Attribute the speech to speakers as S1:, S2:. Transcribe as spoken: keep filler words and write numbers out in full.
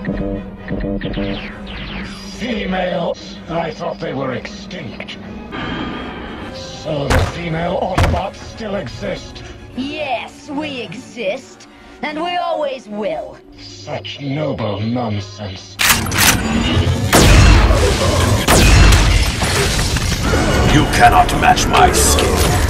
S1: Females? I thought they were extinct. So the female Autobots still exist?
S2: Yes, we exist. And we always will.
S1: Such noble nonsense.
S3: You cannot match my skill.